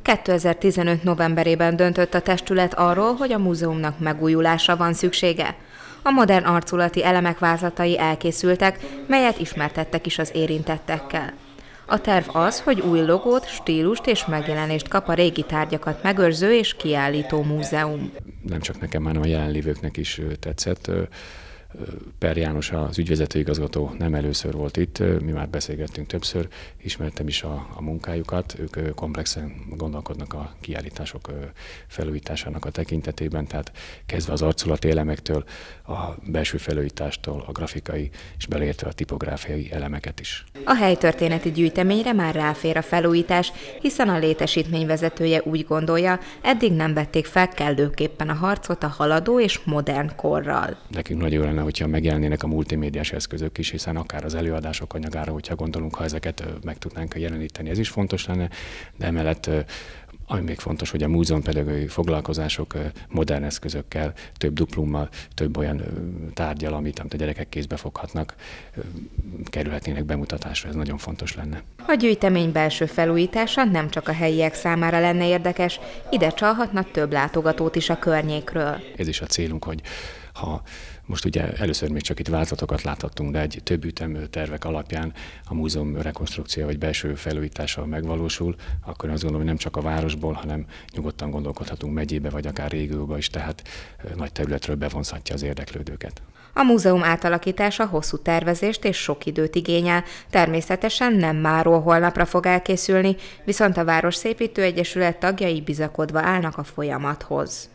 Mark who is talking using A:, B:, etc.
A: 2015. novemberében döntött a testület arról, hogy a múzeumnak megújulásra van szüksége. A modern arculati elemek vázlatai elkészültek, melyet ismertettek is az érintettekkel. A terv az, hogy új logót, stílust és megjelenést kap a régi tárgyakat megőrző és kiállító múzeum.
B: Nem csak nekem, hanem a jelenlévőknek is tetszett. Per János, az ügyvezető igazgató nem először volt itt, mi már beszélgettünk többször, ismertem is a munkájukat, ők komplexen gondolkodnak a kiállítások felújításának a tekintetében, tehát kezdve az arculati elemektől, a belső felújítástól, a grafikai és beleértve a tipográfiai elemeket is.
A: A helytörténeti gyűjteményre már ráfér a felújítás, hiszen a létesítmény vezetője úgy gondolja, eddig nem vették fel kellőképpen a harcot a haladó és modern korral.
B: Nekünk nagyon lenne, hogyha megjelennének a multimédiás eszközök is, hiszen akár az előadások anyagára, hogyha gondolunk, ha ezeket meg tudnánk jeleníteni, ez is fontos lenne, de emellett ami még fontos, hogy a múzeumpedagógiai foglalkozások modern eszközökkel, több duplummal, több olyan tárgyal, amit a gyerekek kézbe foghatnak, kerülhetnének bemutatásra, ez nagyon fontos lenne.
A: A gyűjtemény belső felújítása nem csak a helyiek számára lenne érdekes, ide csalhatnak több látogatót is a környékről.
B: Ez is a célunk, hogy ha most ugye először még csak itt vázlatokat láthattunk, de egy több ütemű tervek alapján a múzeum rekonstrukció vagy belső felújítása megvalósul, akkor azt gondolom, hogy nem csak a városból, hanem nyugodtan gondolkodhatunk megyébe vagy akár régióba is, tehát nagy területről bevonzhatja az érdeklődőket.
A: A múzeum átalakítása hosszú tervezést és sok időt igényel, természetesen nem máról holnapra fog elkészülni, viszont a Városszépítő Egyesület tagjai bizakodva állnak a folyamathoz.